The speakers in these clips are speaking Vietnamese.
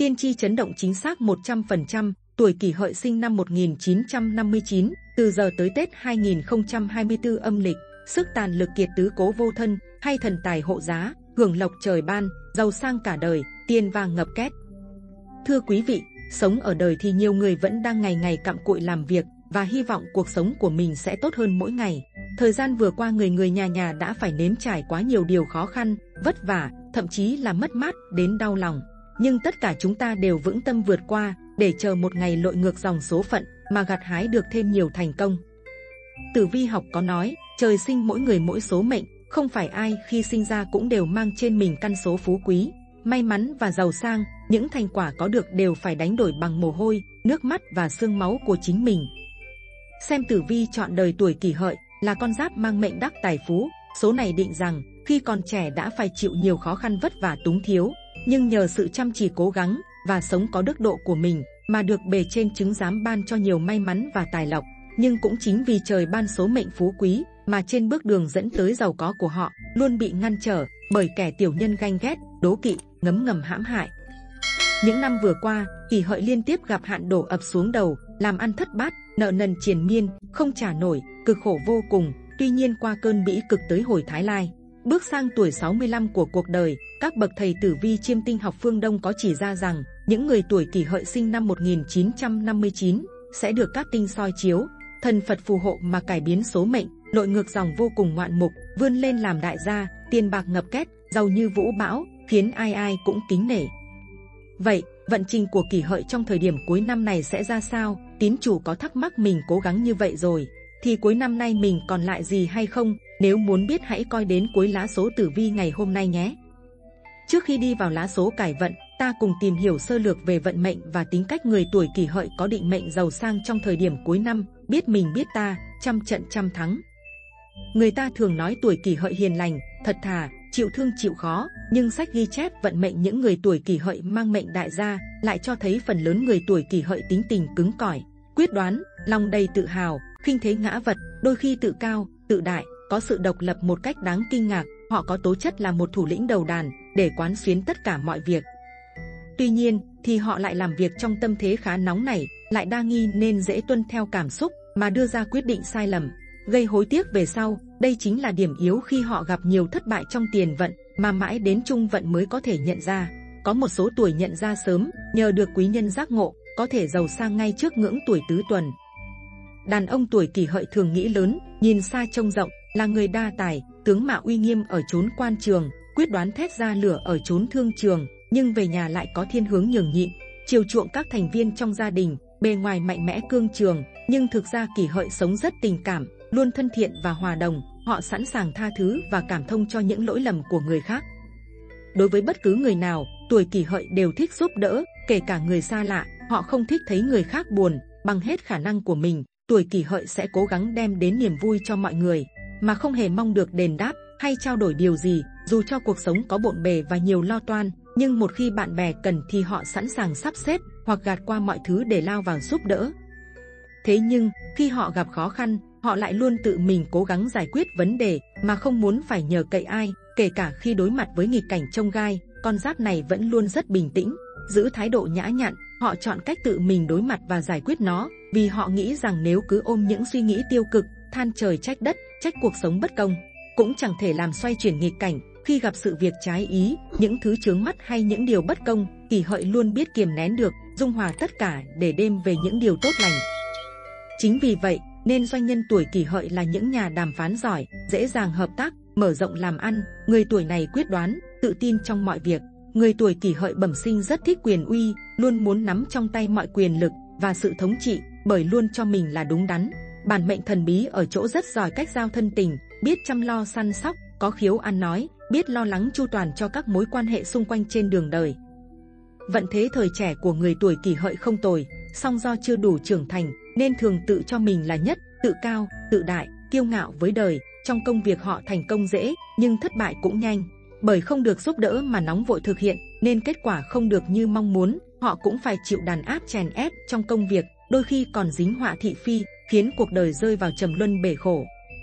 Tiên tri chấn động chính xác 100%, tuổi Kỷ Hợi sinh năm 1959, từ giờ tới Tết 2024 âm lịch, sức tàn lực kiệt tứ cố vô thân, hay thần tài hộ giá, hưởng lộc trời ban, giàu sang cả đời, tiền vàng ngập két. Thưa quý vị, sống ở đời thì nhiều người vẫn đang ngày ngày cặm cụi làm việc và hy vọng cuộc sống của mình sẽ tốt hơn mỗi ngày. Thời gian vừa qua người nhà đã phải nếm trải quá nhiều điều khó khăn, vất vả, thậm chí là mất mát đến đau lòng. Nhưng tất cả chúng ta đều vững tâm vượt qua để chờ một ngày lội ngược dòng số phận mà gặt hái được thêm nhiều thành công. Tử vi học có nói, trời sinh mỗi người mỗi số mệnh, không phải ai khi sinh ra cũng đều mang trên mình căn số phú quý, may mắn và giàu sang. Những thành quả có được đều phải đánh đổi bằng mồ hôi, nước mắt và xương máu của chính mình. Xem tử vi chọn đời tuổi Kỷ Hợi là con giáp mang mệnh đắc tài phú. Số này định rằng khi còn trẻ đã phải chịu nhiều khó khăn vất vả túng thiếu, nhưng nhờ sự chăm chỉ cố gắng và sống có đức độ của mình mà được bề trên chứng giám ban cho nhiều may mắn và tài lộc. Nhưng cũng chính vì trời ban số mệnh phú quý mà trên bước đường dẫn tới giàu có của họ luôn bị ngăn trở bởi kẻ tiểu nhân ganh ghét, đố kỵ, ngấm ngầm hãm hại. Những năm vừa qua, Kỷ Hợi liên tiếp gặp hạn đổ ập xuống đầu, làm ăn thất bát, nợ nần triền miên, không trả nổi, cực khổ vô cùng. Tuy nhiên qua cơn bĩ cực tới hồi Thái Lai, bước sang tuổi 65 của cuộc đời, các bậc thầy tử vi chiêm tinh học phương Đông có chỉ ra rằng những người tuổi Kỷ Hợi sinh năm 1959 sẽ được các tinh soi chiếu, thần Phật phù hộ mà cải biến số mệnh, lội ngược dòng vô cùng ngoạn mục, vươn lên làm đại gia, tiền bạc ngập két, giàu như vũ bão, khiến ai ai cũng kính nể. Vậy, vận trình của Kỷ Hợi trong thời điểm cuối năm này sẽ ra sao? Tín chủ có thắc mắc mình cố gắng như vậy rồi, thì cuối năm nay mình còn lại gì hay không? Nếu muốn biết hãy coi đến cuối lá số tử vi ngày hôm nay nhé. Trước khi đi vào lá số cải vận, ta cùng tìm hiểu sơ lược về vận mệnh và tính cách người tuổi Kỷ Hợi có định mệnh giàu sang trong thời điểm cuối năm. Biết mình biết ta, trăm trận trăm thắng. Người ta thường nói tuổi Kỷ Hợi hiền lành, thật thà, chịu thương chịu khó, nhưng sách ghi chép vận mệnh những người tuổi Kỷ Hợi mang mệnh đại gia lại cho thấy phần lớn người tuổi Kỷ Hợi tính tình cứng cỏi, quyết đoán, lòng đầy tự hào, khinh thế ngã vật, đôi khi tự cao, tự đại, có sự độc lập một cách đáng kinh ngạc. Họ có tố chất là một thủ lĩnh đầu đàn để quán xuyến tất cả mọi việc. Tuy nhiên, thì họ lại làm việc trong tâm thế khá nóng nảy, lại đa nghi nên dễ tuân theo cảm xúc mà đưa ra quyết định sai lầm, gây hối tiếc về sau. Đây chính là điểm yếu khi họ gặp nhiều thất bại trong tiền vận mà mãi đến trung vận mới có thể nhận ra. Có một số tuổi nhận ra sớm, nhờ được quý nhân giác ngộ, có thể giàu sang ngay trước ngưỡng tuổi tứ tuần. Đàn ông tuổi Kỷ Hợi thường nghĩ lớn, nhìn xa trông rộng, là người đa tài, tướng mạo uy nghiêm ở chốn quan trường, quyết đoán thét ra lửa ở chốn thương trường, nhưng về nhà lại có thiên hướng nhường nhịn, chiều chuộng các thành viên trong gia đình. Bề ngoài mạnh mẽ cương trường, nhưng thực ra Kỷ Hợi sống rất tình cảm, luôn thân thiện và hòa đồng. Họ sẵn sàng tha thứ và cảm thông cho những lỗi lầm của người khác. Đối với bất cứ người nào, tuổi Kỷ Hợi đều thích giúp đỡ, kể cả người xa lạ. Họ không thích thấy người khác buồn. Bằng hết khả năng của mình, tuổi Kỷ Hợi sẽ cố gắng đem đến niềm vui cho mọi người, mà không hề mong được đền đáp hay trao đổi điều gì. Dù cho cuộc sống có bộn bề và nhiều lo toan, nhưng một khi bạn bè cần thì họ sẵn sàng sắp xếp hoặc gạt qua mọi thứ để lao vào giúp đỡ. Thế nhưng, khi họ gặp khó khăn, họ lại luôn tự mình cố gắng giải quyết vấn đề mà không muốn phải nhờ cậy ai. Kể cả khi đối mặt với nghịch cảnh chông gai, con giáp này vẫn luôn rất bình tĩnh, giữ thái độ nhã nhặn. Họ chọn cách tự mình đối mặt và giải quyết nó, vì họ nghĩ rằng nếu cứ ôm những suy nghĩ tiêu cực, than trời trách đất, trách cuộc sống bất công, cũng chẳng thể làm xoay chuyển nghịch cảnh. Khi gặp sự việc trái ý, những thứ chướng mắt hay những điều bất công, Kỷ Hợi luôn biết kiềm nén được, dung hòa tất cả để đem về những điều tốt lành. Chính vì vậy, nên doanh nhân tuổi Kỷ Hợi là những nhà đàm phán giỏi, dễ dàng hợp tác, mở rộng làm ăn. Người tuổi này quyết đoán, tự tin trong mọi việc. Người tuổi Kỷ Hợi bẩm sinh rất thích quyền uy, luôn muốn nắm trong tay mọi quyền lực và sự thống trị, bởi luôn cho mình là đúng đắn. Bản mệnh thần bí ở chỗ rất giỏi cách giao thân tình, biết chăm lo săn sóc, có khiếu ăn nói, biết lo lắng chu toàn cho các mối quan hệ xung quanh trên đường đời. Vận thế thời trẻ của người tuổi Kỷ Hợi không tồi, song do chưa đủ trưởng thành nên thường tự cho mình là nhất, tự cao, tự đại, kiêu ngạo với đời. Trong công việc họ thành công dễ, nhưng thất bại cũng nhanh. Bởi không được giúp đỡ mà nóng vội thực hiện, nên kết quả không được như mong muốn. Họ cũng phải chịu đàn áp chèn ép trong công việc, đôi khi còn dính họa thị phi, khiến cuộc đời rơi vào trầm luân bể khổ.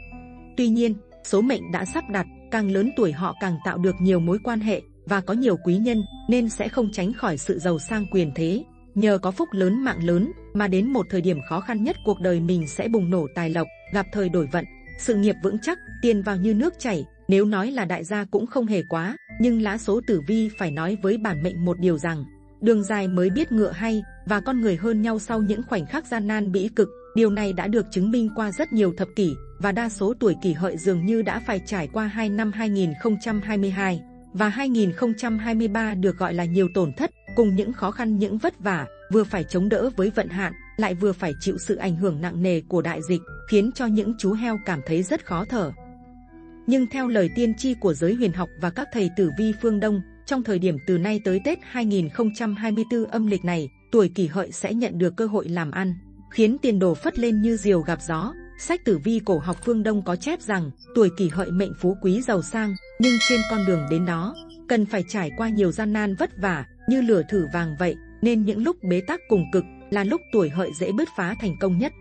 Tuy nhiên, số mệnh đã sắp đặt, càng lớn tuổi họ càng tạo được nhiều mối quan hệ và có nhiều quý nhân, nên sẽ không tránh khỏi sự giàu sang quyền thế. Nhờ có phúc lớn mạng lớn mà đến một thời điểm khó khăn nhất cuộc đời mình sẽ bùng nổ tài lộc, gặp thời đổi vận, sự nghiệp vững chắc, tiền vào như nước chảy. Nếu nói là đại gia cũng không hề quá, nhưng lá số tử vi phải nói với bản mệnh một điều rằng đường dài mới biết ngựa hay, và con người hơn nhau sau những khoảnh khắc gian nan bĩ cực. Điều này đã được chứng minh qua rất nhiều thập kỷ, và đa số tuổi Kỷ Hợi dường như đã phải trải qua 2 năm 2022 và 2023 được gọi là nhiều tổn thất, cùng những khó khăn những vất vả, vừa phải chống đỡ với vận hạn, lại vừa phải chịu sự ảnh hưởng nặng nề của đại dịch, khiến cho những chú heo cảm thấy rất khó thở. Nhưng theo lời tiên tri của giới huyền học và các thầy tử vi phương Đông, trong thời điểm từ nay tới Tết 2024 âm lịch này, tuổi Kỷ Hợi sẽ nhận được cơ hội làm ăn, khiến tiền đồ phất lên như diều gặp gió. Sách tử vi cổ học phương Đông có chép rằng tuổi Kỷ Hợi mệnh phú quý giàu sang, nhưng trên con đường đến đó cần phải trải qua nhiều gian nan vất vả như lửa thử vàng vậy, nên những lúc bế tắc cùng cực là lúc tuổi Hợi dễ bứt phá thành công nhất.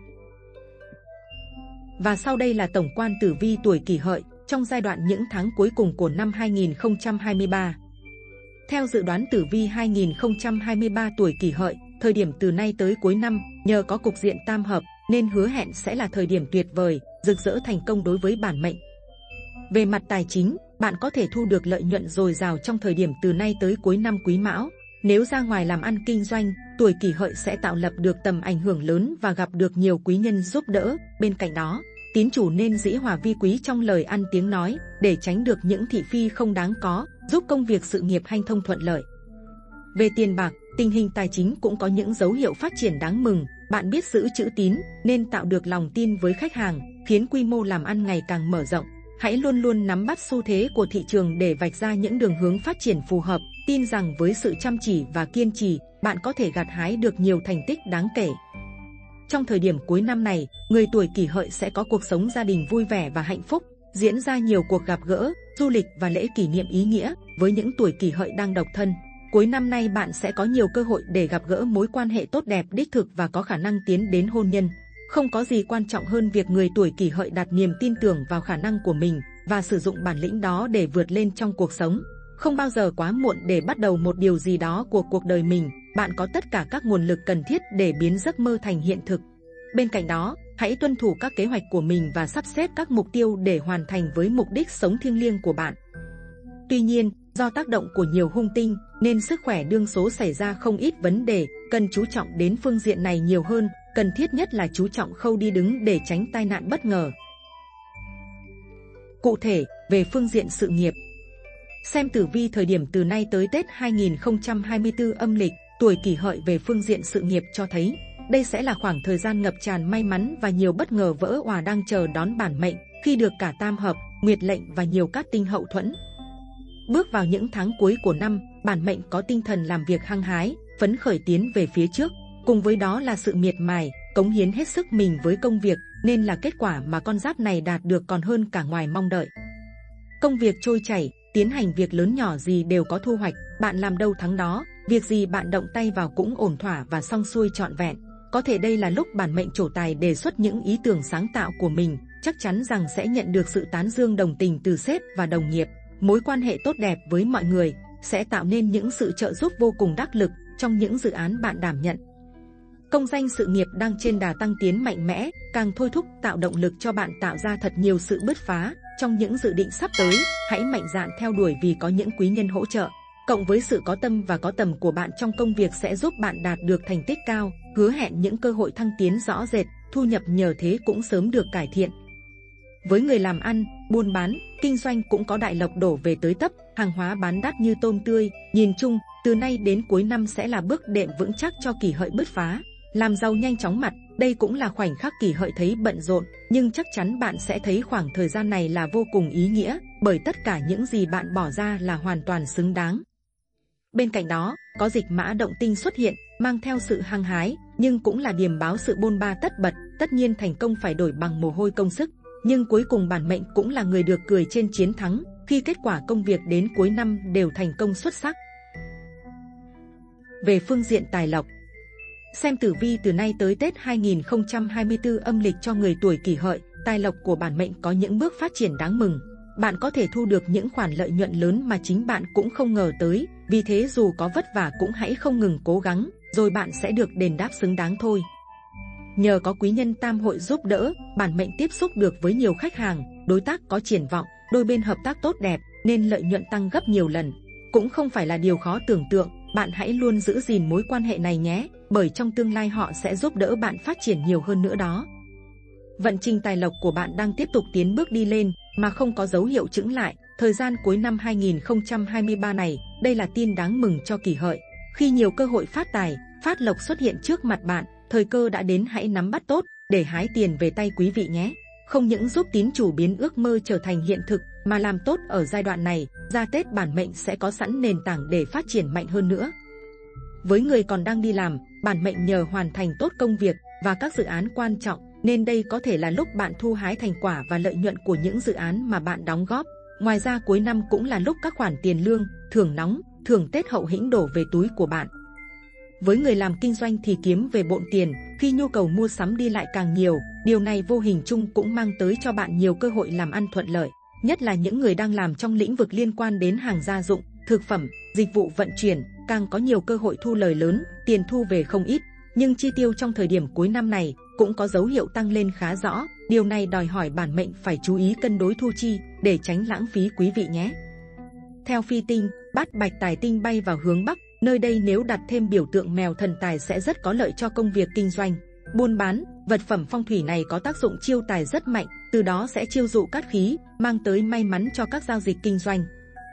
Và sau đây là tổng quan tử vi tuổi Kỷ Hợi trong giai đoạn những tháng cuối cùng của năm 2023. Theo dự đoán tử vi 2023, tuổi Kỷ Hợi, thời điểm từ nay tới cuối năm, nhờ có cục diện tam hợp nên hứa hẹn sẽ là thời điểm tuyệt vời, rực rỡ thành công đối với bản mệnh. Về mặt tài chính, bạn có thể thu được lợi nhuận dồi dào trong thời điểm từ nay tới cuối năm Quý Mão. Nếu ra ngoài làm ăn kinh doanh, tuổi Kỷ Hợi sẽ tạo lập được tầm ảnh hưởng lớn và gặp được nhiều quý nhân giúp đỡ. Bên cạnh đó, tín chủ nên dĩ hòa vi quý trong lời ăn tiếng nói để tránh được những thị phi không đáng có, giúp công việc sự nghiệp hanh thông thuận lợi. Về tiền bạc, tình hình tài chính cũng có những dấu hiệu phát triển đáng mừng. Bạn biết giữ chữ tín nên tạo được lòng tin với khách hàng, khiến quy mô làm ăn ngày càng mở rộng. Hãy luôn luôn nắm bắt xu thế của thị trường để vạch ra những đường hướng phát triển phù hợp. Tin rằng với sự chăm chỉ và kiên trì, bạn có thể gặt hái được nhiều thành tích đáng kể. Trong thời điểm cuối năm này, người tuổi Kỷ Hợi sẽ có cuộc sống gia đình vui vẻ và hạnh phúc, diễn ra nhiều cuộc gặp gỡ, du lịch và lễ kỷ niệm ý nghĩa. Với những tuổi Kỷ Hợi đang độc thân, cuối năm nay bạn sẽ có nhiều cơ hội để gặp gỡ mối quan hệ tốt đẹp đích thực và có khả năng tiến đến hôn nhân. Không có gì quan trọng hơn việc người tuổi Kỷ Hợi đặt niềm tin tưởng vào khả năng của mình và sử dụng bản lĩnh đó để vượt lên trong cuộc sống. Không bao giờ quá muộn để bắt đầu một điều gì đó của cuộc đời mình. Bạn có tất cả các nguồn lực cần thiết để biến giấc mơ thành hiện thực. Bên cạnh đó, hãy tuân thủ các kế hoạch của mình và sắp xếp các mục tiêu để hoàn thành với mục đích sống thiêng liêng của bạn. Tuy nhiên, do tác động của nhiều hung tinh nên sức khỏe đương số xảy ra không ít vấn đề, cần chú trọng đến phương diện này nhiều hơn. Cần thiết nhất là chú trọng khâu đi đứng để tránh tai nạn bất ngờ. Cụ thể, về phương diện sự nghiệp, xem tử vi thời điểm từ nay tới Tết 2024 âm lịch, tuổi Kỷ Hợi về phương diện sự nghiệp cho thấy đây sẽ là khoảng thời gian ngập tràn may mắn và nhiều bất ngờ vỡ òa đang chờ đón bản mệnh khi được cả tam hợp, nguyệt lệnh và nhiều cát tinh hậu thuẫn. Bước vào những tháng cuối của năm, bản mệnh có tinh thần làm việc hăng hái, phấn khởi tiến về phía trước. Cùng với đó là sự miệt mài, cống hiến hết sức mình với công việc, nên là kết quả mà con giáp này đạt được còn hơn cả ngoài mong đợi. Công việc trôi chảy, tiến hành việc lớn nhỏ gì đều có thu hoạch, bạn làm đâu thắng đó, việc gì bạn động tay vào cũng ổn thỏa và xong xuôi trọn vẹn. Có thể đây là lúc bản mệnh trổ tài đề xuất những ý tưởng sáng tạo của mình, chắc chắn rằng sẽ nhận được sự tán dương đồng tình từ sếp và đồng nghiệp. Mối quan hệ tốt đẹp với mọi người sẽ tạo nên những sự trợ giúp vô cùng đắc lực trong những dự án bạn đảm nhận. Công danh sự nghiệp đang trên đà tăng tiến mạnh mẽ, càng thôi thúc tạo động lực cho bạn tạo ra thật nhiều sự bứt phá. Trong những dự định sắp tới, hãy mạnh dạn theo đuổi vì có những quý nhân hỗ trợ. Cộng với sự có tâm và có tầm của bạn trong công việc sẽ giúp bạn đạt được thành tích cao, hứa hẹn những cơ hội thăng tiến rõ rệt, thu nhập nhờ thế cũng sớm được cải thiện. Với người làm ăn, buôn bán, kinh doanh cũng có đại lộc đổ về tới tấp, hàng hóa bán đắt như tôm tươi. Nhìn chung, từ nay đến cuối năm sẽ là bước đệm vững chắc cho Kỷ Hợi bứt phá, làm giàu nhanh chóng mặt. Đây cũng là khoảnh khắc Kỷ Hợi thấy bận rộn, nhưng chắc chắn bạn sẽ thấy khoảng thời gian này là vô cùng ý nghĩa, bởi tất cả những gì bạn bỏ ra là hoàn toàn xứng đáng. Bên cạnh đó, có dịch mã động tinh xuất hiện, mang theo sự hăng hái, nhưng cũng là điềm báo sự bôn ba tất bật. Tất nhiên thành công phải đổi bằng mồ hôi công sức, nhưng cuối cùng bản mệnh cũng là người được cười trên chiến thắng, khi kết quả công việc đến cuối năm đều thành công xuất sắc. Về phương diện tài lộc, xem tử vi từ nay tới Tết 2024 âm lịch cho người tuổi Kỷ Hợi, tài lộc của bản mệnh có những bước phát triển đáng mừng. Bạn có thể thu được những khoản lợi nhuận lớn mà chính bạn cũng không ngờ tới. Vì thế dù có vất vả cũng hãy không ngừng cố gắng, rồi bạn sẽ được đền đáp xứng đáng thôi. Nhờ có quý nhân tam hội giúp đỡ, bản mệnh tiếp xúc được với nhiều khách hàng, đối tác có triển vọng, đôi bên hợp tác tốt đẹp nên lợi nhuận tăng gấp nhiều lần. Cũng không phải là điều khó tưởng tượng, bạn hãy luôn giữ gìn mối quan hệ này nhé, bởi trong tương lai họ sẽ giúp đỡ bạn phát triển nhiều hơn nữa đó. Vận trình tài lộc của bạn đang tiếp tục tiến bước đi lên mà không có dấu hiệu chững lại. Thời gian cuối năm 2023 này, đây là tin đáng mừng cho Kỷ Hợi. Khi nhiều cơ hội phát tài, phát lộc xuất hiện trước mặt bạn, thời cơ đã đến, hãy nắm bắt tốt để hái tiền về tay quý vị nhé. Không những giúp tín chủ biến ước mơ trở thành hiện thực, mà làm tốt ở giai đoạn này, ra Tết bản mệnh sẽ có sẵn nền tảng để phát triển mạnh hơn nữa. Với người còn đang đi làm, bản mệnh nhờ hoàn thành tốt công việc và các dự án quan trọng, nên đây có thể là lúc bạn thu hái thành quả và lợi nhuận của những dự án mà bạn đóng góp. Ngoài ra cuối năm cũng là lúc các khoản tiền lương, thưởng nóng, thưởng Tết hậu hĩnh đổ về túi của bạn. Với người làm kinh doanh thì kiếm về bộn tiền, khi nhu cầu mua sắm đi lại càng nhiều, điều này vô hình chung cũng mang tới cho bạn nhiều cơ hội làm ăn thuận lợi. Nhất là những người đang làm trong lĩnh vực liên quan đến hàng gia dụng, thực phẩm, dịch vụ vận chuyển, càng có nhiều cơ hội thu lời lớn, tiền thu về không ít. Nhưng chi tiêu trong thời điểm cuối năm này cũng có dấu hiệu tăng lên khá rõ. Điều này đòi hỏi bản mệnh phải chú ý cân đối thu chi để tránh lãng phí quý vị nhé. Theo phi tinh, bát bạch tài tinh bay vào hướng Bắc, nơi đây nếu đặt thêm biểu tượng mèo thần tài sẽ rất có lợi cho công việc kinh doanh, buôn bán. Vật phẩm phong thủy này có tác dụng chiêu tài rất mạnh, từ đó sẽ chiêu dụ cát khí, mang tới may mắn cho các giao dịch kinh doanh.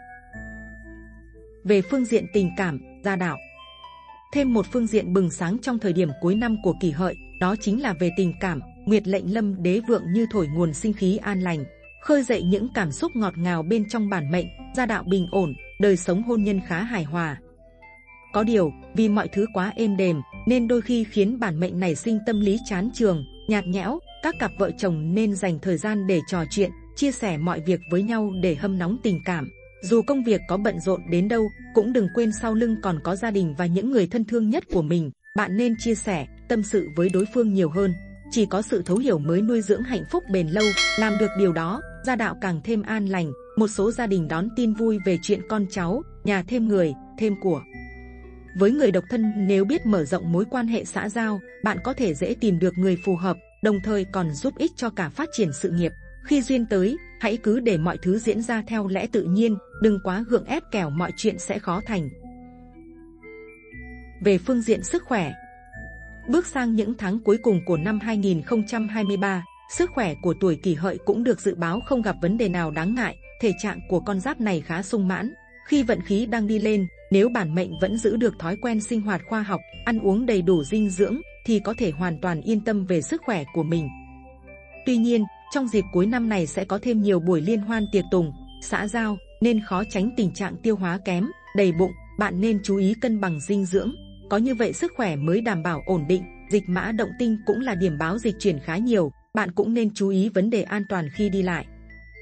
Về phương diện tình cảm, gia đạo, thêm một phương diện bừng sáng trong thời điểm cuối năm của Kỷ Hợi, đó chính là về tình cảm. Nguyệt lệnh lâm đế vượng như thổi nguồn sinh khí an lành, khơi dậy những cảm xúc ngọt ngào bên trong bản mệnh. Gia đạo bình ổn, đời sống hôn nhân khá hài hòa. Có điều, vì mọi thứ quá êm đềm nên đôi khi khiến bản mệnh nảy sinh tâm lý chán chường, nhạt nhẽo. Các cặp vợ chồng nên dành thời gian để trò chuyện, chia sẻ mọi việc với nhau để hâm nóng tình cảm. Dù công việc có bận rộn đến đâu, cũng đừng quên sau lưng còn có gia đình và những người thân thương nhất của mình. Bạn nên chia sẻ, tâm sự với đối phương nhiều hơn. Chỉ có sự thấu hiểu mới nuôi dưỡng hạnh phúc bền lâu. Làm được điều đó, gia đạo càng thêm an lành. Một số gia đình đón tin vui về chuyện con cháu, nhà thêm người, thêm của. Với người độc thân, nếu biết mở rộng mối quan hệ xã giao, bạn có thể dễ tìm được người phù hợp, đồng thời còn giúp ích cho cả phát triển sự nghiệp. Khi duyên tới, hãy cứ để mọi thứ diễn ra theo lẽ tự nhiên, đừng quá gượng ép kẻo mọi chuyện sẽ khó thành. Về phương diện sức khỏe, bước sang những tháng cuối cùng của năm 2023, sức khỏe của tuổi Kỷ Hợi cũng được dự báo không gặp vấn đề nào đáng ngại. Thể trạng của con giáp này khá sung mãn. Khi vận khí đang đi lên, nếu bản mệnh vẫn giữ được thói quen sinh hoạt khoa học, ăn uống đầy đủ dinh dưỡng, thì có thể hoàn toàn yên tâm về sức khỏe của mình. Tuy nhiên, trong dịp cuối năm này sẽ có thêm nhiều buổi liên hoan tiệc tùng, xã giao, nên khó tránh tình trạng tiêu hóa kém, đầy bụng. Bạn nên chú ý cân bằng dinh dưỡng, có như vậy sức khỏe mới đảm bảo ổn định. Dịch mã động tinh cũng là điểm báo dịch chuyển khá nhiều, bạn cũng nên chú ý vấn đề an toàn khi đi lại.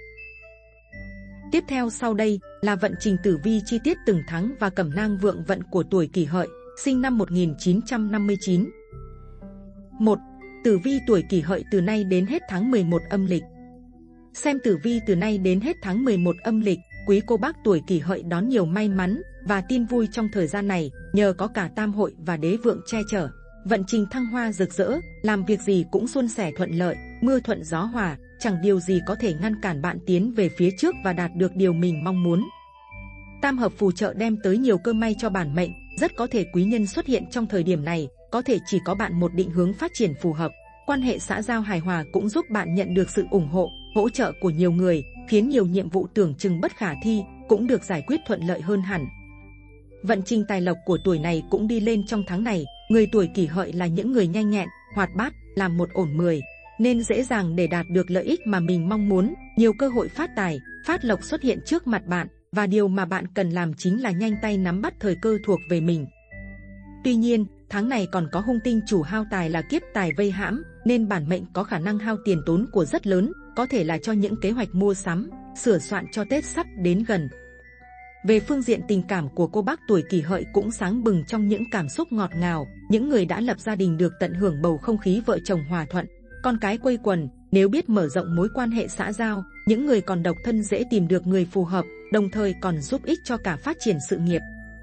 Tiếp theo sau đây là vận trình tử vi chi tiết từng tháng và cẩm nang vượng vận của tuổi Kỷ Hợi, sinh năm 1959. 1. Tử vi tuổi Kỷ Hợi từ nay đến hết tháng 11 âm lịch. Xem tử vi từ nay đến hết tháng 11 âm lịch, quý cô bác tuổi Kỷ Hợi đón nhiều may mắn và tin vui trong thời gian này, nhờ có cả tam hội và đế vượng che chở. Vận trình thăng hoa rực rỡ, làm việc gì cũng suôn sẻ thuận lợi, mưa thuận gió hòa, chẳng điều gì có thể ngăn cản bạn tiến về phía trước và đạt được điều mình mong muốn. Tam hợp phù trợ đem tới nhiều cơ may cho bản mệnh, rất có thể quý nhân xuất hiện trong thời điểm này, có thể chỉ có bạn một định hướng phát triển phù hợp. Quan hệ xã giao hài hòa cũng giúp bạn nhận được sự ủng hộ, hỗ trợ của nhiều người, khiến nhiều nhiệm vụ tưởng chừng bất khả thi cũng được giải quyết thuận lợi hơn hẳn. Vận trình tài lộc của tuổi này cũng đi lên trong tháng này. Người tuổi Kỷ Hợi là những người nhanh nhẹn, hoạt bát, làm một ổn 10, nên dễ dàng để đạt được lợi ích mà mình mong muốn. Nhiều cơ hội phát tài, phát lộc xuất hiện trước mặt bạn, và điều mà bạn cần làm chính là nhanh tay nắm bắt thời cơ thuộc về mình. Tuy nhiên, tháng này còn có hung tinh chủ hao tài là kiếp tài vây hãm, nên bản mệnh có khả năng hao tiền tốn của rất lớn, có thể là cho những kế hoạch mua sắm, sửa soạn cho Tết sắp đến gần. Về phương diện tình cảm của cô bác tuổi Kỷ Hợi cũng sáng bừng trong những cảm xúc ngọt ngào. Những người đã lập gia đình được tận hưởng bầu không khí vợ chồng hòa thuận, con cái quây quần. Nếu biết mở rộng mối quan hệ xã giao, những người còn độc thân dễ tìm được người phù hợp, đồng thời còn giúp ích cho cả phát triển sự nghiệp.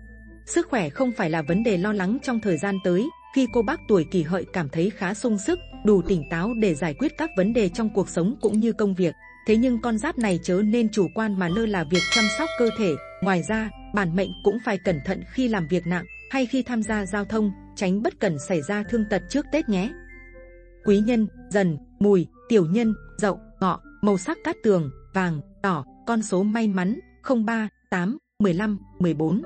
Sức khỏe không phải là vấn đề lo lắng trong thời gian tới, khi cô bác tuổi Kỷ Hợi cảm thấy khá sung sức, đủ tỉnh táo để giải quyết các vấn đề trong cuộc sống cũng như công việc. Thế nhưng con giáp này chớ nên chủ quan mà lơ là việc chăm sóc cơ thể. Ngoài ra, bản mệnh cũng phải cẩn thận khi làm việc nặng hay khi tham gia giao thông, tránh bất cẩn xảy ra thương tật trước Tết nhé. Quý nhân: Dần, Mùi, Tiểu Nhân, Dậu, Ngọ. Màu sắc cát tường: vàng, đỏ. Con số may mắn: 03, 8, 15, 14.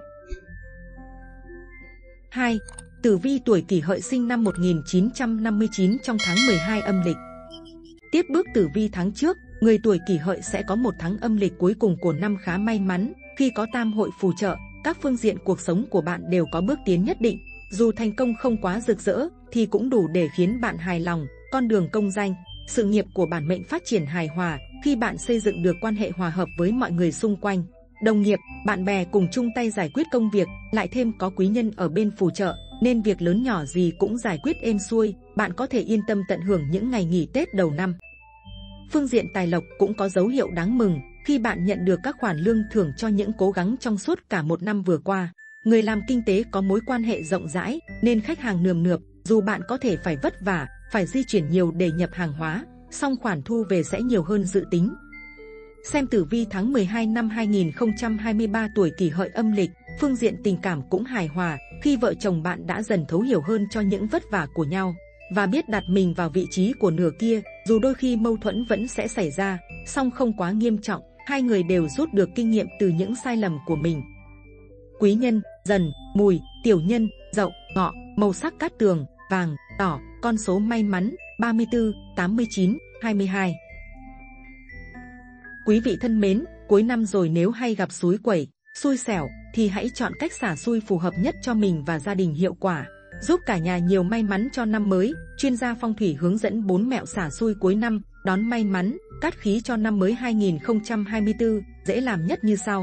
2. Tử vi tuổi Kỷ Hợi sinh năm 1959 trong tháng 12 âm lịch. Tiếp bước tử vi tháng trước, người tuổi Kỷ Hợi sẽ có một tháng âm lịch cuối cùng của năm khá may mắn, khi có tam hội phù trợ, các phương diện cuộc sống của bạn đều có bước tiến nhất định. Dù thành công không quá rực rỡ thì cũng đủ để khiến bạn hài lòng. Con đường công danh, sự nghiệp của bản mệnh phát triển hài hòa khi bạn xây dựng được quan hệ hòa hợp với mọi người xung quanh. Đồng nghiệp, bạn bè cùng chung tay giải quyết công việc, lại thêm có quý nhân ở bên phù trợ, nên việc lớn nhỏ gì cũng giải quyết êm xuôi, bạn có thể yên tâm tận hưởng những ngày nghỉ Tết đầu năm. Phương diện tài lộc cũng có dấu hiệu đáng mừng khi bạn nhận được các khoản lương thưởng cho những cố gắng trong suốt cả một năm vừa qua. Người làm kinh tế có mối quan hệ rộng rãi nên khách hàng nườm nượp, dù bạn có thể phải vất vả, phải di chuyển nhiều để nhập hàng hóa, song khoản thu về sẽ nhiều hơn dự tính. Xem tử vi tháng 12 năm 2023 tuổi Kỷ Hợi âm lịch, phương diện tình cảm cũng hài hòa khi vợ chồng bạn đã dần thấu hiểu hơn cho những vất vả của nhau và biết đặt mình vào vị trí của nửa kia. Dù đôi khi mâu thuẫn vẫn sẽ xảy ra, song không quá nghiêm trọng, hai người đều rút được kinh nghiệm từ những sai lầm của mình. Quý nhân: Dần, Mùi, Tiểu Nhân, Dậu, Ngọ. Màu sắc cát tường: vàng, đỏ. Con số may mắn: 34, 89, 22. Quý vị thân mến, cuối năm rồi nếu hay gặp xúi quẩy, xui xẻo thì hãy chọn cách xả xui phù hợp nhất cho mình và gia đình hiệu quả, giúp cả nhà nhiều may mắn cho năm mới. Chuyên gia phong thủy hướng dẫn 4 mẹo xả xui cuối năm, đón may mắn, cát khí cho năm mới 2024, dễ làm nhất như sau.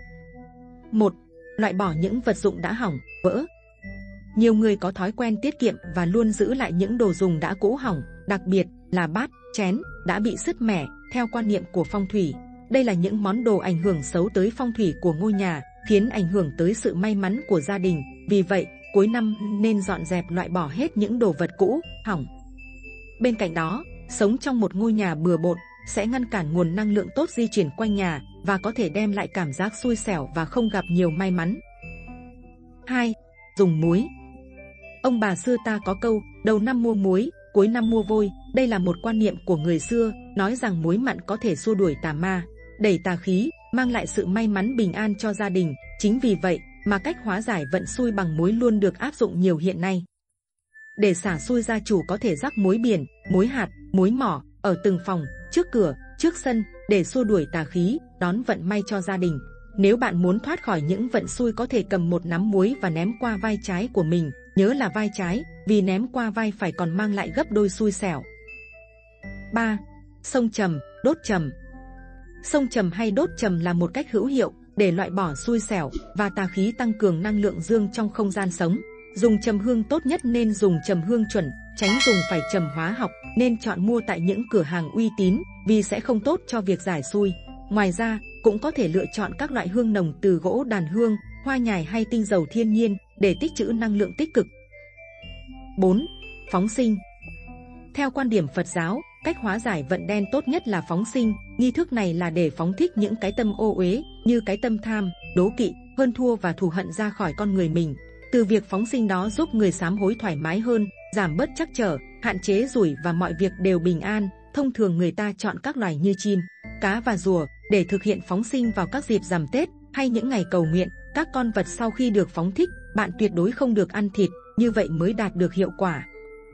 1. Loại bỏ những vật dụng đã hỏng, vỡ. Nhiều người có thói quen tiết kiệm và luôn giữ lại những đồ dùng đã cũ hỏng, đặc biệt là bát, chén đã bị sứt mẻ. Theo quan niệm của phong thủy, đây là những món đồ ảnh hưởng xấu tới phong thủy của ngôi nhà, khiến ảnh hưởng tới sự may mắn của gia đình. Vì vậy, cuối năm nên dọn dẹp loại bỏ hết những đồ vật cũ, hỏng. Bên cạnh đó, sống trong một ngôi nhà bừa bộn sẽ ngăn cản nguồn năng lượng tốt di chuyển quanh nhà và có thể đem lại cảm giác xui xẻo và không gặp nhiều may mắn. 2. Dùng muối. Ông bà xưa ta có câu, đầu năm mua muối, cuối năm mua vôi. Đây là một quan niệm của người xưa, nói rằng muối mặn có thể xua đuổi tà ma, đẩy tà khí, mang lại sự may mắn bình an cho gia đình. Chính vì vậy mà cách hóa giải vận xui bằng muối luôn được áp dụng nhiều hiện nay. Để xả xui, gia chủ có thể rắc muối biển, muối hạt, muối mỏ ở từng phòng, trước cửa, trước sân để xua đuổi tà khí, đón vận may cho gia đình. Nếu bạn muốn thoát khỏi những vận xui, có thể cầm một nắm muối và ném qua vai trái của mình, nhớ là vai trái, vì ném qua vai phải còn mang lại gấp đôi xui xẻo. 3. Xông trầm, đốt trầm. Xông trầm hay đốt trầm là một cách hữu hiệu để loại bỏ xui xẻo và tà khí, tăng cường năng lượng dương trong không gian sống. Dùng trầm hương tốt nhất nên dùng trầm hương chuẩn, tránh dùng phải trầm hóa học, nên chọn mua tại những cửa hàng uy tín vì sẽ không tốt cho việc giải xui. Ngoài ra, cũng có thể lựa chọn các loại hương nồng từ gỗ đàn hương, hoa nhài hay tinh dầu thiên nhiên để tích trữ năng lượng tích cực. 4. Phóng sinh. Theo quan điểm Phật giáo, cách hóa giải vận đen tốt nhất là phóng sinh. Nghi thức này là để phóng thích những cái tâm ô uế như cái tâm tham, đố kỵ, hơn thua và thù hận ra khỏi con người mình. Từ việc phóng sinh đó giúp người sám hối thoải mái hơn, giảm bớt trắc trở, hạn chế rủi và mọi việc đều bình an. Thông thường người ta chọn các loài như chim, cá và rùa để thực hiện phóng sinh vào các dịp rằm Tết hay những ngày cầu nguyện. Các con vật sau khi được phóng thích, bạn tuyệt đối không được ăn thịt, như vậy mới đạt được hiệu quả.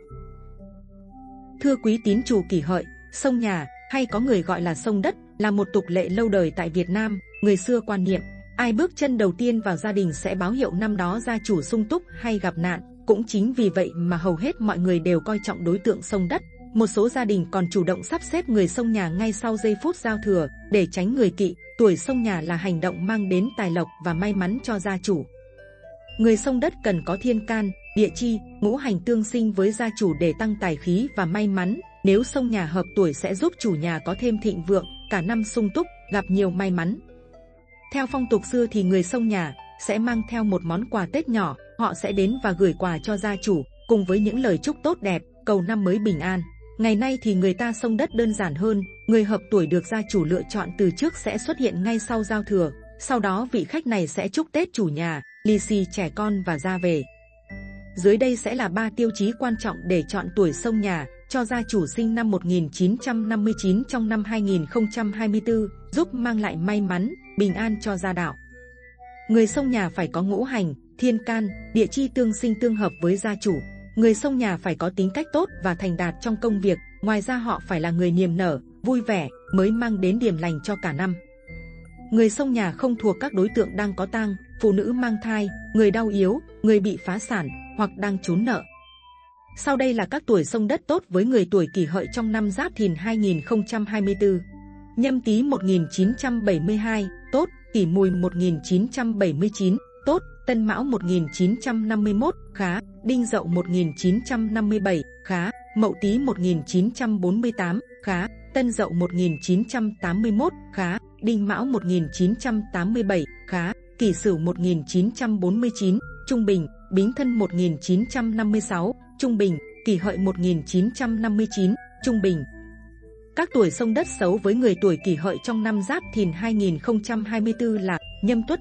Thưa quý tín chủ Kỷ Hợi, xông nhà hay có người gọi là xông đất là một tục lệ lâu đời tại Việt Nam. Người xưa quan niệm ai bước chân đầu tiên vào gia đình sẽ báo hiệu năm đó gia chủ sung túc hay gặp nạn. Cũng chính vì vậy mà hầu hết mọi người đều coi trọng đối tượng xông đất. Một số gia đình còn chủ động sắp xếp người xông nhà ngay sau giây phút giao thừa để tránh người kỵ. Tuổi xông nhà là hành động mang đến tài lộc và may mắn cho gia chủ. Người xông đất cần có thiên can, địa chi, ngũ hành tương sinh với gia chủ để tăng tài khí và may mắn. Nếu xông nhà hợp tuổi sẽ giúp chủ nhà có thêm thịnh vượng, cả năm sung túc, gặp nhiều may mắn. Theo phong tục xưa thì người xông nhà sẽ mang theo một món quà Tết nhỏ. Họ sẽ đến và gửi quà cho gia chủ, cùng với những lời chúc tốt đẹp, cầu năm mới bình an. Ngày nay thì người ta xông đất đơn giản hơn, người hợp tuổi được gia chủ lựa chọn từ trước sẽ xuất hiện ngay sau giao thừa. Sau đó vị khách này sẽ chúc Tết chủ nhà, lì xì trẻ con và ra về. Dưới đây sẽ là 3 tiêu chí quan trọng để chọn tuổi xông nhà cho gia chủ sinh năm 1959 trong năm 2024, giúp mang lại may mắn, bình an cho gia đạo. Người xông nhà phải có ngũ hành, thiên can, địa chi tương sinh tương hợp với gia chủ. Người xông nhà phải có tính cách tốt và thành đạt trong công việc, ngoài ra họ phải là người niềm nở, vui vẻ, mới mang đến điềm lành cho cả năm. Người xông nhà không thuộc các đối tượng đang có tang, phụ nữ mang thai, người đau yếu, người bị phá sản hoặc đang trốn nợ. Sau đây là các tuổi xông đất tốt với người tuổi Kỷ Hợi trong năm Giáp Thìn 2024. Nhâm Tý 1972, tốt. Kỷ Mùi 1979, tốt. Tân Mão 1951, khá. Đinh Dậu 1957, khá. Mậu Tý 1948, khá. Tân Dậu 1981, khá. Đinh Mão 1987, khá. Kỷ Sửu 1949, trung bình. Bính Thân 1956, trung bình. Kỷ Hợi 1959, trung bình. Các tuổi xông đất xấu với người tuổi Kỷ Hợi trong năm Giáp Thìn 2024 là Nhâm Tuất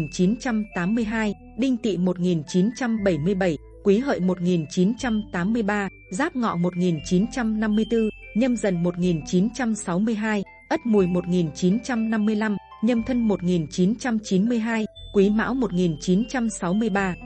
1982, Đinh Tỵ 1977, Quý Hợi 1983, Giáp Ngọ 1954, Nhâm Dần 1962, Ất Mùi 1955, Nhâm Thân 1992, Quý Mão 1963.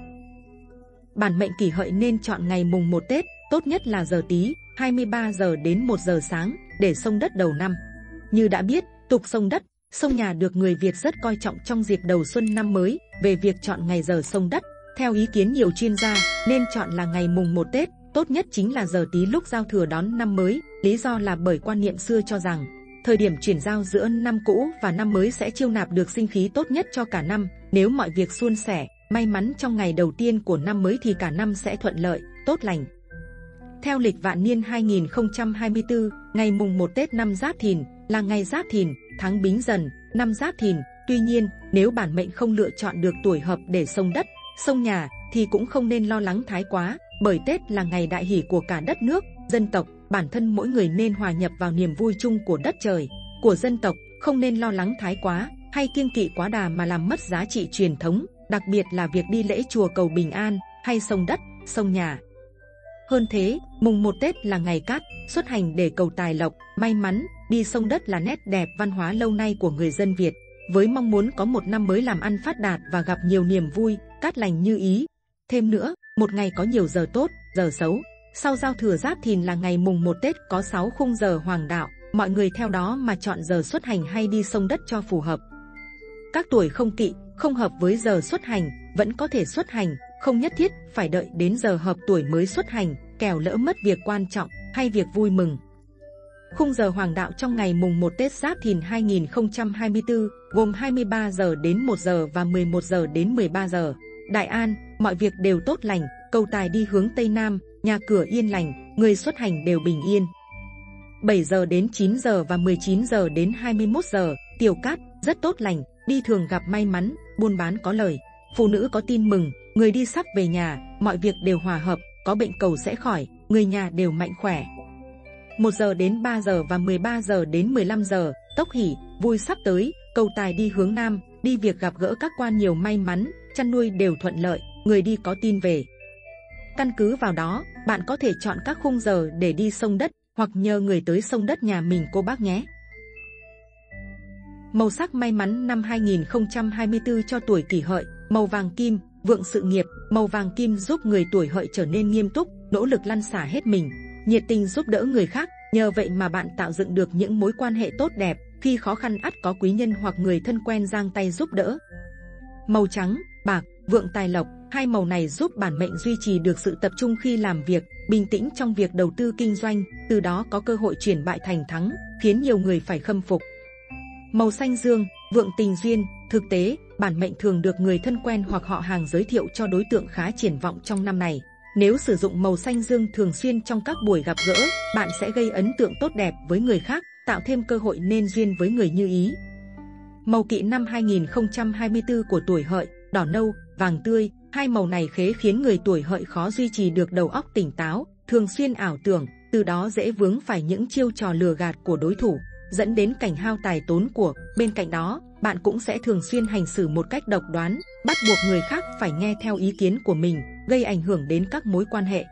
Bản mệnh Kỷ Hợi nên chọn ngày mùng 1 Tết, tốt nhất là giờ Tý, 23 giờ đến 1 giờ sáng, để xông đất đầu năm. Như đã biết, tục xông đất, xông nhà được người Việt rất coi trọng trong dịp đầu xuân năm mới. Về việc chọn ngày giờ xông đất, theo ý kiến nhiều chuyên gia, nên chọn là ngày mùng 1 Tết, tốt nhất chính là giờ Tý lúc giao thừa đón năm mới. Lý do là bởi quan niệm xưa cho rằng, thời điểm chuyển giao giữa năm cũ và năm mới sẽ chiêu nạp được sinh khí tốt nhất cho cả năm. Nếu mọi việc suôn sẻ, may mắn trong ngày đầu tiên của năm mới thì cả năm sẽ thuận lợi, tốt lành. Theo lịch vạn niên 2024, ngày mùng 1 Tết năm Giáp Thìn là ngày Giáp Thìn, tháng Bính Dần, năm Giáp Thìn. Tuy nhiên, nếu bản mệnh không lựa chọn được tuổi hợp để xông đất, xông nhà thì cũng không nên lo lắng thái quá, bởi Tết là ngày đại hỷ của cả đất nước, dân tộc. Bản thân mỗi người nên hòa nhập vào niềm vui chung của đất trời, của dân tộc, không nên lo lắng thái quá hay kiêng kỵ quá đà mà làm mất giá trị truyền thống, đặc biệt là việc đi lễ chùa cầu bình an hay xông đất, xông nhà. Hơn thế, mùng 1 Tết là ngày cát, xuất hành để cầu tài lộc, may mắn. Đi xông đất là nét đẹp văn hóa lâu nay của người dân Việt, với mong muốn có một năm mới làm ăn phát đạt và gặp nhiều niềm vui, cát lành như ý. Thêm nữa, một ngày có nhiều giờ tốt, giờ xấu. Sau giao thừa Giáp Thìn là ngày mùng 1 Tết có 6 khung giờ hoàng đạo, mọi người theo đó mà chọn giờ xuất hành hay đi xông đất cho phù hợp. Các tuổi không kỵ, không hợp với giờ xuất hành, vẫn có thể xuất hành, không nhất thiết phải đợi đến giờ hợp tuổi mới xuất hành, kẻo lỡ mất việc quan trọng hay việc vui mừng. Khung giờ hoàng đạo trong ngày mùng 1 Tết Giáp Thìn 2024 gồm 23 giờ đến 1 giờ và 11 giờ đến 13 giờ. Đại an, mọi việc đều tốt lành, cầu tài đi hướng Tây Nam, nhà cửa yên lành, người xuất hành đều bình yên. 7 giờ đến 9 giờ và 19 giờ đến 21 giờ, tiểu cát, rất tốt lành, đi thường gặp may mắn, buôn bán có lời. Phụ nữ có tin mừng, người đi sắp về nhà, mọi việc đều hòa hợp, có bệnh cầu sẽ khỏi, người nhà đều mạnh khỏe. 1 giờ đến 3 giờ và 13 giờ đến 15 giờ, tốc hỷ, vui sắp tới, cầu tài đi hướng Nam, đi việc gặp gỡ các quan nhiều may mắn, chăn nuôi đều thuận lợi, người đi có tin về. Căn cứ vào đó, bạn có thể chọn các khung giờ để đi xông đất, hoặc nhờ người tới xông đất nhà mình cô bác nhé. Màu sắc may mắn năm 2024 cho tuổi Kỷ Hợi, màu vàng kim, vượng sự nghiệp. Màu vàng kim giúp người tuổi Hợi trở nên nghiêm túc, nỗ lực lăn xả hết mình, nhiệt tình giúp đỡ người khác. Nhờ vậy mà bạn tạo dựng được những mối quan hệ tốt đẹp, khi khó khăn ắt có quý nhân hoặc người thân quen giang tay giúp đỡ. Màu trắng, bạc, vượng tài lộc. Hai màu này giúp bản mệnh duy trì được sự tập trung khi làm việc, bình tĩnh trong việc đầu tư kinh doanh, từ đó có cơ hội chuyển bại thành thắng, khiến nhiều người phải khâm phục. Màu xanh dương, vượng tình duyên. Thực tế, bản mệnh thường được người thân quen hoặc họ hàng giới thiệu cho đối tượng khá triển vọng trong năm này. Nếu sử dụng màu xanh dương thường xuyên trong các buổi gặp gỡ, bạn sẽ gây ấn tượng tốt đẹp với người khác, tạo thêm cơ hội nên duyên với người như ý. Màu kỵ năm 2024 của tuổi Hợi, đỏ nâu, vàng tươi. Hai màu này khế khiến người tuổi Hợi khó duy trì được đầu óc tỉnh táo, thường xuyên ảo tưởng, từ đó dễ vướng phải những chiêu trò lừa gạt của đối thủ, dẫn đến cảnh hao tài tốn của. Bên cạnh đó, bạn cũng sẽ thường xuyên hành xử một cách độc đoán, bắt buộc người khác phải nghe theo ý kiến của mình, gây ảnh hưởng đến các mối quan hệ.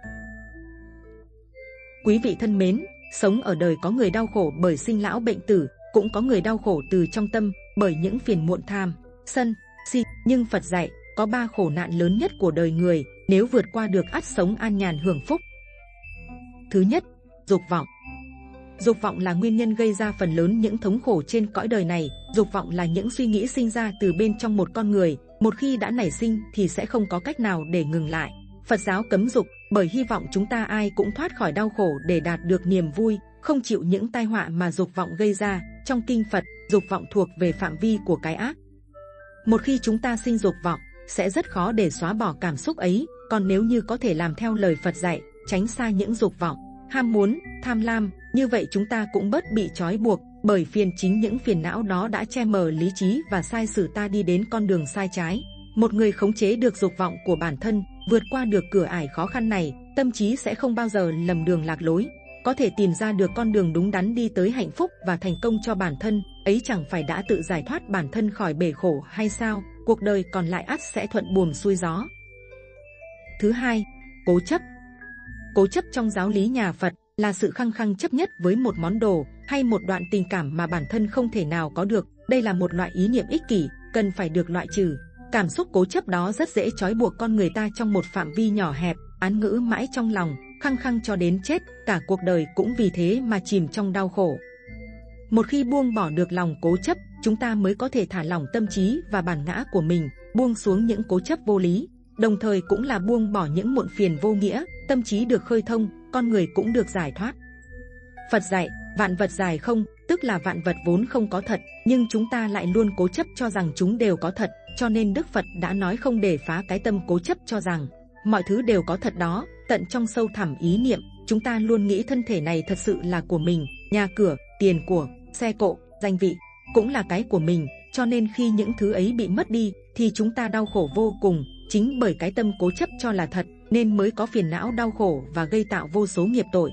Quý vị thân mến, sống ở đời có người đau khổ bởi sinh lão bệnh tử, cũng có người đau khổ từ trong tâm bởi những phiền muộn tham, sân, si. Nhưng Phật dạy, có 3 khổ nạn lớn nhất của đời người, nếu vượt qua được ắt sống an nhàn hưởng phúc. Thứ nhất, dục vọng. Dục vọng là nguyên nhân gây ra phần lớn những thống khổ trên cõi đời này. Dục vọng là những suy nghĩ sinh ra từ bên trong một con người, một khi đã nảy sinh thì sẽ không có cách nào để ngừng lại. Phật giáo cấm dục, bởi hy vọng chúng ta ai cũng thoát khỏi đau khổ để đạt được niềm vui, không chịu những tai họa mà dục vọng gây ra. Trong kinh Phật, dục vọng thuộc về phạm vi của cái ác. Một khi chúng ta sinh dục vọng, sẽ rất khó để xóa bỏ cảm xúc ấy. Còn nếu như có thể làm theo lời Phật dạy, tránh xa những dục vọng, ham muốn, tham lam, như vậy chúng ta cũng bớt bị trói buộc bởi chính những phiền não đó đã che mờ lý trí và sai sử ta đi đến con đường sai trái. Một người khống chế được dục vọng của bản thân, vượt qua được cửa ải khó khăn này, tâm trí sẽ không bao giờ lầm đường lạc lối, có thể tìm ra được con đường đúng đắn đi tới hạnh phúc và thành công cho bản thân. Ấy chẳng phải đã tự giải thoát bản thân khỏi bể khổ hay sao? Cuộc đời còn lại ắt sẽ thuận buồm xuôi gió. Thứ hai, cố chấp. Cố chấp trong giáo lý nhà Phật là sự khăng khăng chấp nhất với một món đồ hay một đoạn tình cảm mà bản thân không thể nào có được. Đây là một loại ý niệm ích kỷ, cần phải được loại trừ. Cảm xúc cố chấp đó rất dễ trói buộc con người ta trong một phạm vi nhỏ hẹp, án ngữ mãi trong lòng, khăng khăng cho đến chết, cả cuộc đời cũng vì thế mà chìm trong đau khổ. Một khi buông bỏ được lòng cố chấp, chúng ta mới có thể thả lỏng tâm trí và bản ngã của mình, buông xuống những cố chấp vô lý, đồng thời cũng là buông bỏ những muộn phiền vô nghĩa. Tâm trí được khơi thông, con người cũng được giải thoát. Phật dạy, vạn vật dài không, tức là vạn vật vốn không có thật, nhưng chúng ta lại luôn cố chấp cho rằng chúng đều có thật, cho nên Đức Phật đã nói không để phá cái tâm cố chấp cho rằng mọi thứ đều có thật đó. Tận trong sâu thẳm ý niệm, chúng ta luôn nghĩ thân thể này thật sự là của mình, nhà cửa, tiền của, xe cộ, danh vị cũng là cái của mình, cho nên khi những thứ ấy bị mất đi thì chúng ta đau khổ vô cùng. Chính bởi cái tâm cố chấp cho là thật nên mới có phiền não đau khổ và gây tạo vô số nghiệp tội.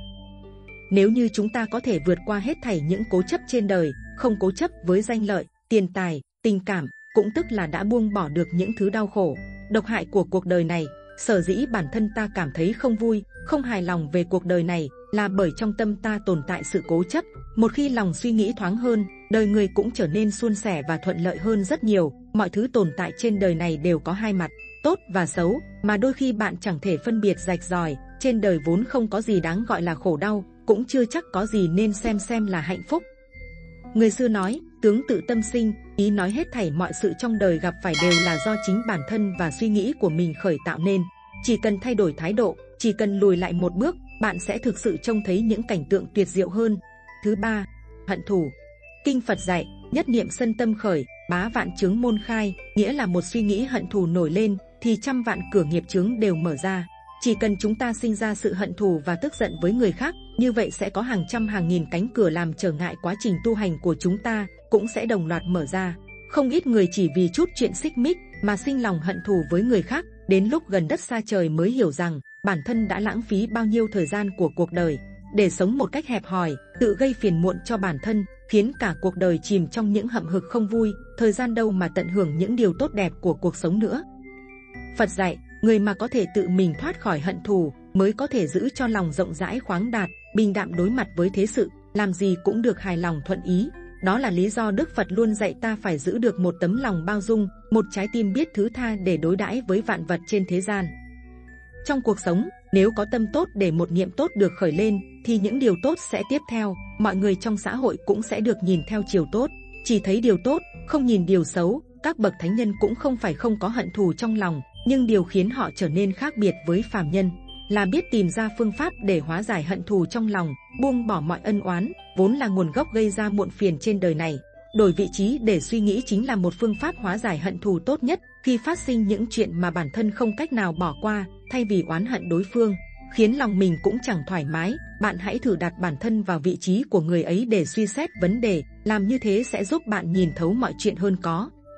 Nếu như chúng ta có thể vượt qua hết thảy những cố chấp trên đời, không cố chấp với danh lợi, tiền tài, tình cảm, cũng tức là đã buông bỏ được những thứ đau khổ, độc hại của cuộc đời này. Sở dĩ bản thân ta cảm thấy không vui, không hài lòng về cuộc đời này là bởi trong tâm ta tồn tại sự cố chấp. Một khi lòng suy nghĩ thoáng hơn, đời người cũng trở nên suôn sẻ và thuận lợi hơn rất nhiều. Mọi thứ tồn tại trên đời này đều có hai mặt, tốt và xấu, mà đôi khi bạn chẳng thể phân biệt rạch ròi. Trên đời vốn không có gì đáng gọi là khổ đau, cũng chưa chắc có gì nên xem là hạnh phúc. Người xưa nói, tướng tự tâm sinh, ý nói hết thảy mọi sự trong đời gặp phải đều là do chính bản thân và suy nghĩ của mình khởi tạo nên. Chỉ cần thay đổi thái độ, chỉ cần lùi lại một bước, bạn sẽ thực sự trông thấy những cảnh tượng tuyệt diệu hơn. Thứ ba, hận thù. Kinh Phật dạy, nhất niệm sân tâm khởi, bá vạn chướng môn khai, nghĩa là một suy nghĩ hận thù nổi lên thì trăm vạn cửa nghiệp chướng đều mở ra. Chỉ cần chúng ta sinh ra sự hận thù và tức giận với người khác, như vậy sẽ có hàng trăm hàng nghìn cánh cửa làm trở ngại quá trình tu hành của chúng ta, cũng sẽ đồng loạt mở ra. Không ít người chỉ vì chút chuyện xích mích mà sinh lòng hận thù với người khác, đến lúc gần đất xa trời mới hiểu rằng bản thân đã lãng phí bao nhiêu thời gian của cuộc đời để sống một cách hẹp hòi, tự gây phiền muộn cho bản thân, khiến cả cuộc đời chìm trong những hậm hực không vui, thời gian đâu mà tận hưởng những điều tốt đẹp của cuộc sống nữa. Phật dạy, người mà có thể tự mình thoát khỏi hận thù mới có thể giữ cho lòng rộng rãi khoáng đạt, bình đạm đối mặt với thế sự, làm gì cũng được hài lòng thuận ý. Đó là lý do Đức Phật luôn dạy ta phải giữ được một tấm lòng bao dung, một trái tim biết thứ tha để đối đãi với vạn vật trên thế gian. Trong cuộc sống, nếu có tâm tốt để một niệm tốt được khởi lên, thì những điều tốt sẽ tiếp theo, mọi người trong xã hội cũng sẽ được nhìn theo chiều tốt, chỉ thấy điều tốt, không nhìn điều xấu. Các bậc thánh nhân cũng không phải không có hận thù trong lòng, nhưng điều khiến họ trở nên khác biệt với phàm nhân là biết tìm ra phương pháp để hóa giải hận thù trong lòng, buông bỏ mọi ân oán, vốn là nguồn gốc gây ra muộn phiền trên đời này. Đổi vị trí để suy nghĩ chính là một phương pháp hóa giải hận thù tốt nhất. Khi phát sinh những chuyện mà bản thân không cách nào bỏ qua, thay vì oán hận đối phương, khiến lòng mình cũng chẳng thoải mái, bạn hãy thử đặt bản thân vào vị trí của người ấy để suy xét vấn đề. Làm như thế sẽ giúp bạn nhìn thấu mọi chuyện hơn, có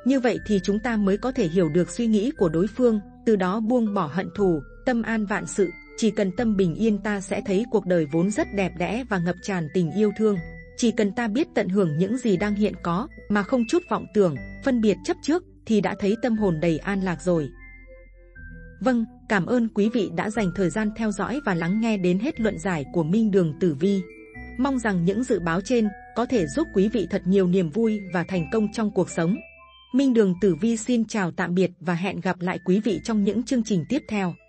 Như vậy thì chúng ta mới có thể hiểu được suy nghĩ của đối phương, từ đó buông bỏ hận thù, tâm an vạn sự. Chỉ cần tâm bình yên, ta sẽ thấy cuộc đời vốn rất đẹp đẽ và ngập tràn tình yêu thương. Chỉ cần ta biết tận hưởng những gì đang hiện có, mà không chút vọng tưởng, phân biệt chấp trước, thì đã thấy tâm hồn đầy an lạc rồi. Vâng, cảm ơn quý vị đã dành thời gian theo dõi và lắng nghe đến hết luận giải của Minh Đường Tử Vi. Mong rằng những dự báo trên có thể giúp quý vị thật nhiều niềm vui và thành công trong cuộc sống. Minh Đường Tử Vi xin chào tạm biệt và hẹn gặp lại quý vị trong những chương trình tiếp theo.